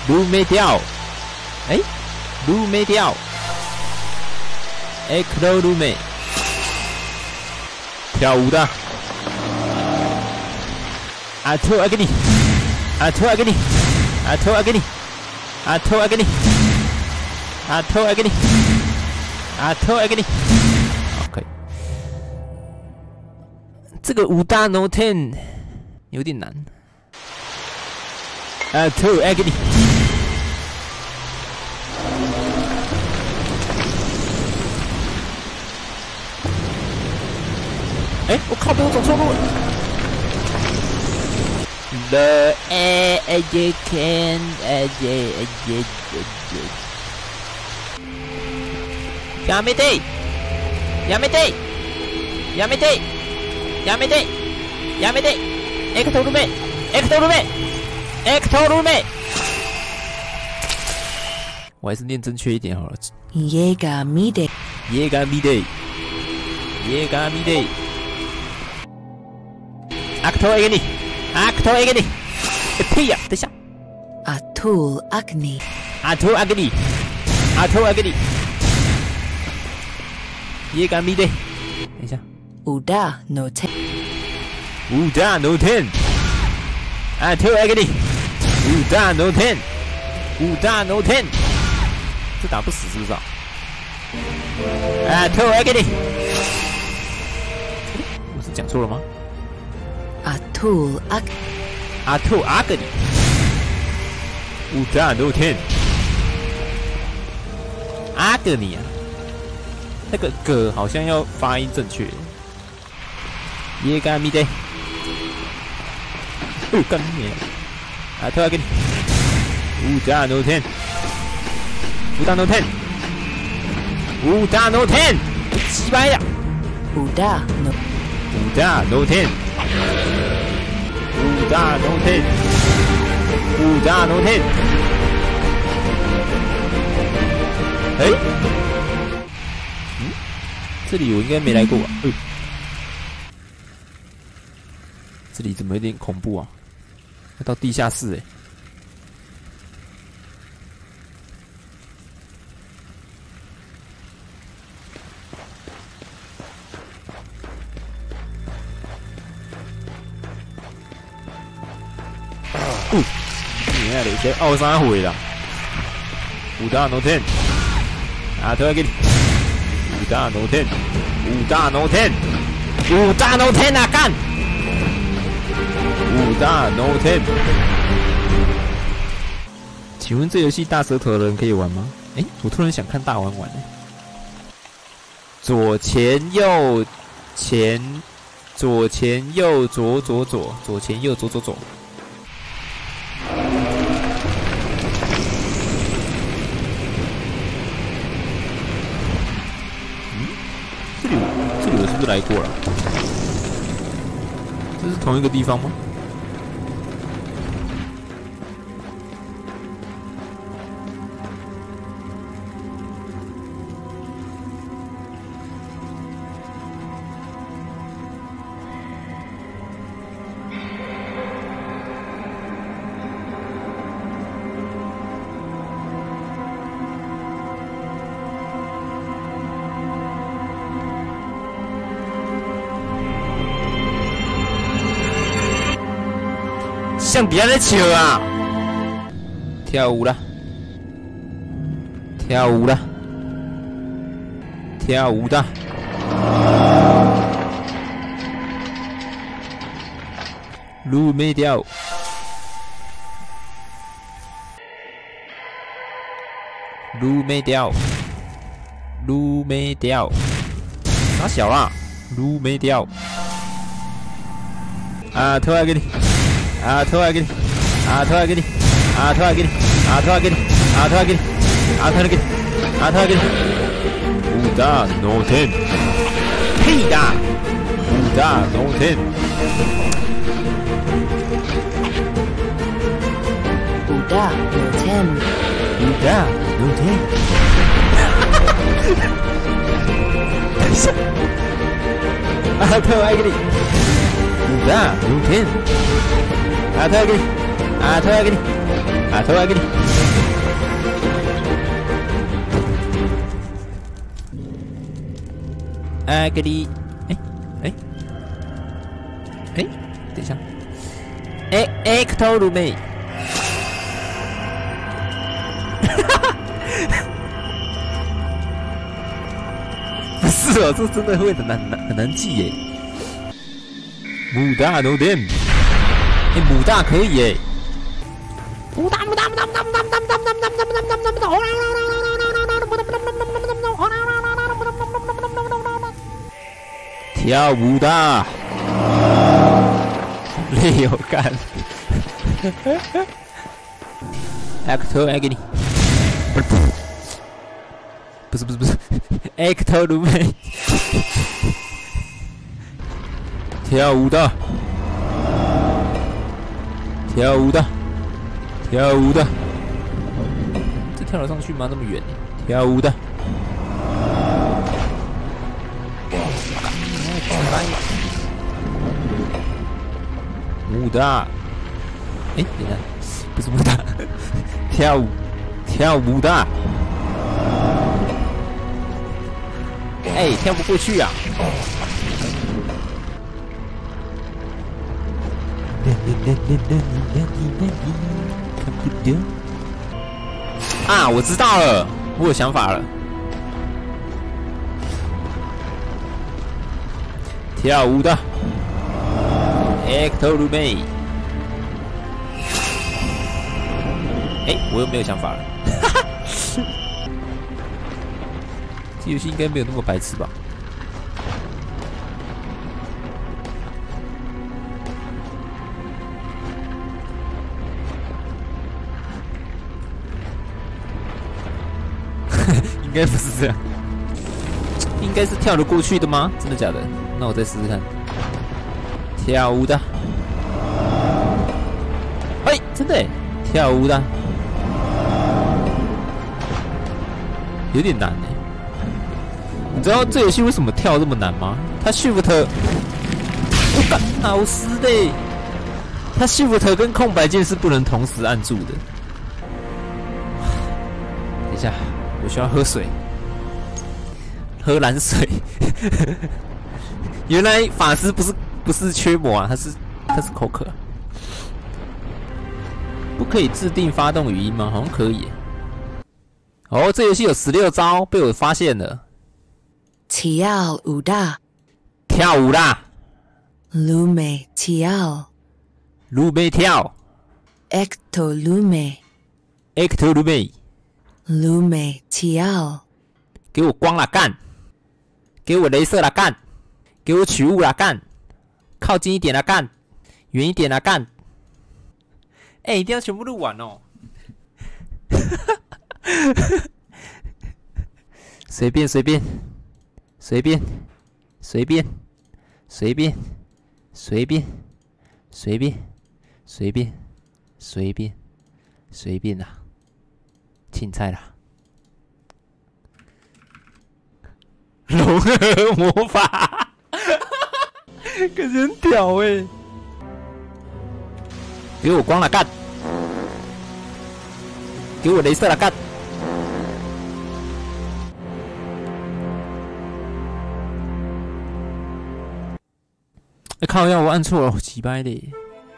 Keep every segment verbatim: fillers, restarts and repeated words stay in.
路没掉，哎，路没掉，哎，克罗路没，跳舞的，阿托阿给你，阿托阿给你，阿托阿给你，阿托阿给你，阿托阿给你，阿托阿给你，好，可以。这个五大 no ten 有点难。阿托阿给你。哎，我靠！被我走错路了。The air you can,やめて、やめて、やめて、やめて、やめて、エクトルメ、エクトルメ、エクトルメ。我还是念正确一点好了。 耶嘎米得， 耶嘎米得，耶嘎米得。阿克托埃给你，阿克托埃给你，屁呀！等一下， 阿图阿格尼， 阿托阿给你，阿托阿给你，耶嘎米得，等一下， 乌达 no ten， 乌达 no ten， 阿托阿给你，乌达 no ten， 乌达 no ten， 这打不死是不是啊？阿托阿给你，我是讲错了吗？ 阿图阿阿兔阿格里，乌达 no ten， 阿格里啊，那个“葛”好像要发音正确。耶嘎咪的，哦，干你！阿兔阿格里，乌达 no ten， 乌达 no ten， 乌达 no ten， 鸡掰呀！ 乌达 no， 乌达 no ten。五大 no ten， 五大 no ten， 哎，嗯，这里我应该没来过啊。嗯，这里怎么有点恐怖啊？要到地下室哎。哦，你那里先奥三回啦，五大 no ten， 啊，推给你，五大 no ten， 五大 no ten， 五大 no ten 啊，干，五大 no ten。请问这游戏大舌头的人可以玩吗？哎，我突然想看大玩玩哎。左前右前，左前右左左左，左前右左左左。这里我是不是来过了？这是同一个地方吗？像别人球啊！跳舞了，跳舞了，跳舞的。路没掉，路没掉，路没掉，傻小啦，路没掉。啊，投来给你。啊，投来给你！啊，投来给你！啊，投来给你！啊，投来给你！啊，投来给你！啊，投来给你！啊，投来给你！五大 no ten， 屁的！五大 no ten， 五大 no ten， 五大 no ten。等一下，啊，投来给你！五大 no ten。啊，投来给你！啊，投来给你！啊，投来给你！ 哎，给你，哎哎哎，等一下，哎哎，克头鲁妹，不是哦，这真的会很难很难记耶。母大 no damn， 哎，母大可以耶。母大母大母大母大母大母大母大母大母大母大母大母大母大母大母。跳舞的，累有干。Actor 来给你，不是不是不是 ，Actor 鲁妹，跳舞的，跳舞的，跳舞的，这跳得上去吗？那么远，跳舞的。木大，哎，等一下，不是木大，跳舞，跳舞的，哎，跳不过去啊！啊，我知道了，我有想法了，跳舞的。Actor 鲁妹，哎，我又没有想法了。这游戏应该没有那么白痴吧？应该不是这样，应该是跳得过去的吗？真的假的？那我再试试看。跳舞的，哎，真的耶，跳舞的，有点难哎。你知道这游戏为什么跳这么难吗？它 Shift， 我干，老师嘞，它 Shift 跟空白键是不能同时按住的。等一下，我需要喝水，喝蓝水。原来法师不是。不是缺魔啊，他是他是口渴。不可以自定发动语音吗？好像可以。哦，这游戏有十六招，被我发现了。 跳舞的， 跳舞啦。 鲁妹跳， 鲁妹跳。 Actor 鲁妹 ，Actor 鲁妹， 鲁妹跳。 给我光啦干，给我雷射啦干，给我取物啦干。靠近一点啦，干！远一点啦，干！哎、欸，一定要全部录完哦。随便随便随便随便随便随便随便随便随便随便啦，青菜啦。融合魔法。感觉很屌哎、欸！给我光了干！给我雷射了干！哎、欸，靠呀！我按错了，奇掰的。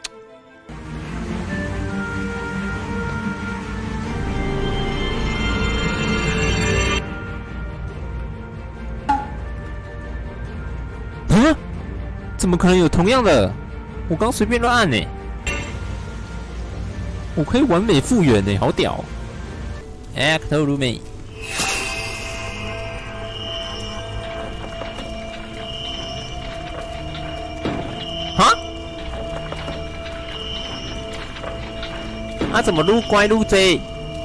啊？怎么可能有同样的？我刚随便乱按呢、欸，我可以完美复原呢、欸，好屌 ！Actor 鲁妹，啊？啊？怎么撸乖撸贼？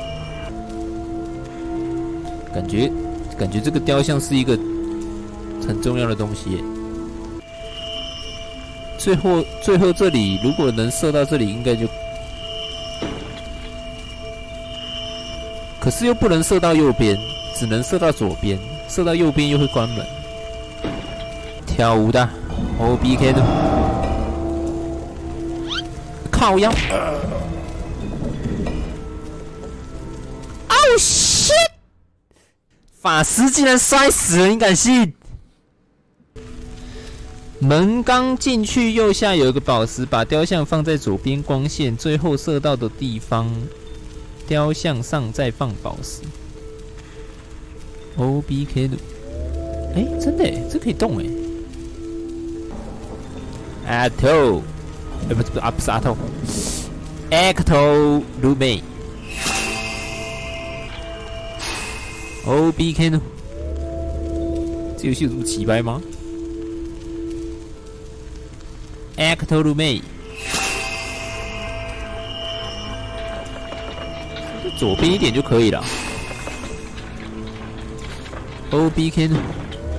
感觉感觉这个雕像是一个很重要的东西、欸。最后，最后这里如果能射到这里，应该就，可是又不能射到右边，只能射到左边，射到右边又会关门。跳舞的 ，O B K 的，靠腰。Oh shit！ 法师竟然摔死了，你敢信？ 门刚进去，右下有一个宝石，把雕像放在左边光线，最后射到的地方，雕像上再放宝石。O B K 的，哎，真的哎，这可以动哎。阿头，哎，不是不是啊，不是阿头 ，Ecto Lume。O B K 呢？这游戏有这么奇怪吗？Ecto Lume， 左边一点就可以了。O B K 呢？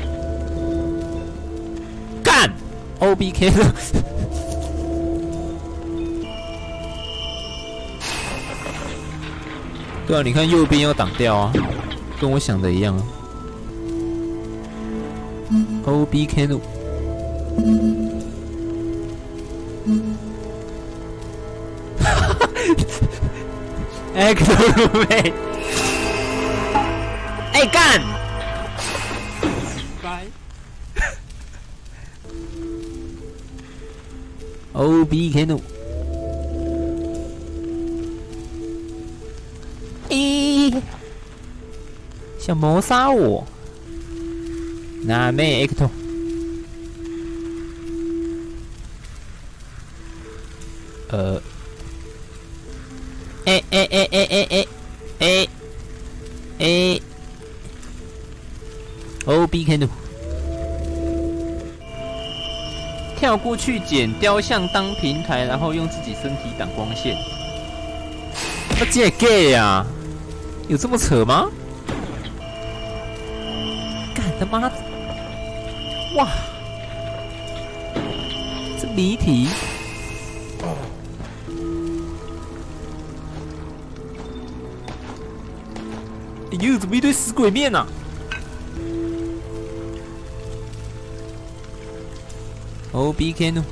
干 ！O B K 呢？对啊，你看右边要挡掉啊，跟我想的一样啊。O B K 呢？Ecto Lume， 哎干！拜。O B K 呢？咦，想谋杀我？那妹 Ecto。呃。哎哎哎哎哎哎哎哎 ！O B K 呢？跳过去捡雕像当平台，然后用自己身体挡光线。那这 gay 呀？有这么扯吗？干他妈！哇，这谜题。哟，怎么一堆死鬼面啊 ？O B K 呢？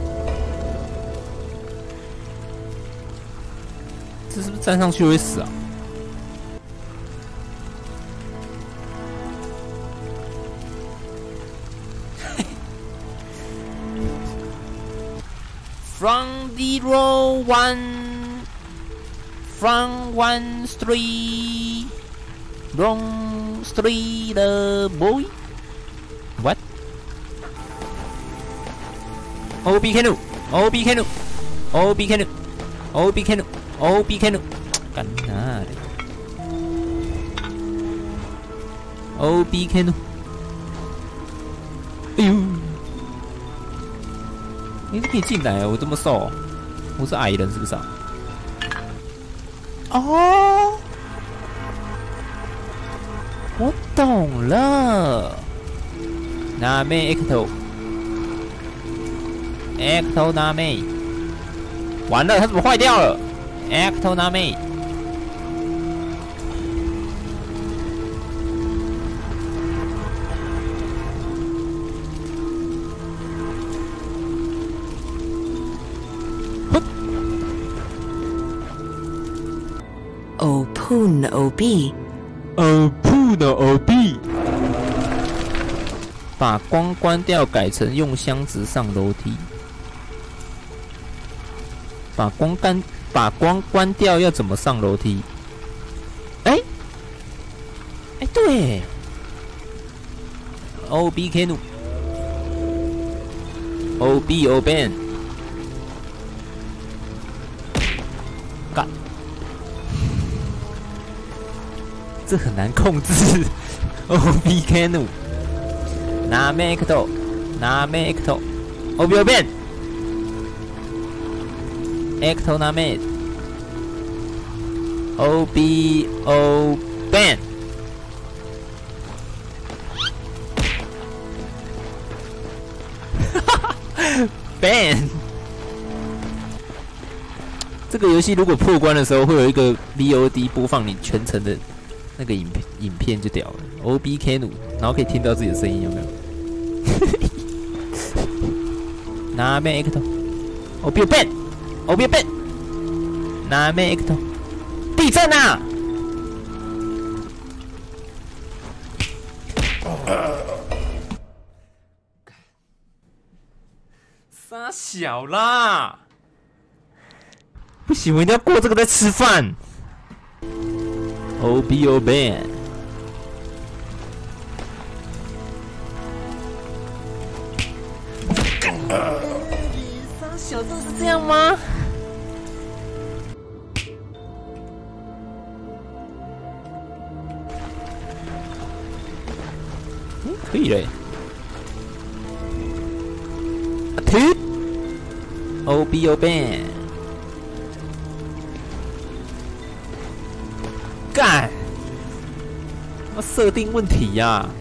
这是不是站上去会死啊？From the row one, from one three. Wrong street, the boy. What? O B K 怒 ，O B K 怒 ，O B K 怒 ，O B K 怒 ，O B K 怒，干哪的 ？O B K 怒，哎呦，你怎么可以进来啊？我这么瘦，我是矮人是不是啊？哦。我懂了，那妹 Ecto Ecto 那妹，完了，它怎么坏掉了 ？Ecto 那妹，哼 Opun Ob。 哦，酷的 O B， 把光关掉，改成用箱子上楼梯。把光关，把光关掉，要怎么上楼梯？哎、欸，哎、欸，对 ，O B K 怒 ，O B O Ben， 干。这很难控制 ，O B K 怒，拿 Ecto， 拿 Ecto，O B O Ben， Ecto 拿 Med，O B O Ben， Ben， 这个游戏如果破关的时候会有一个 V O D 播放你全程的。那个影片影片就屌了 ，O B K 怒，然后可以听到自己的声音，有没有？拿咩 Ecto，O B O Ben，O B O Ben， 拿咩 Ecto， 地震啊！ 傻小啦！不行，我一定要过这个再吃饭。O B O ban。傻小，真的是这样吗？嗯，可以嘞。Two O B O ban。干，那设定问题呀、啊。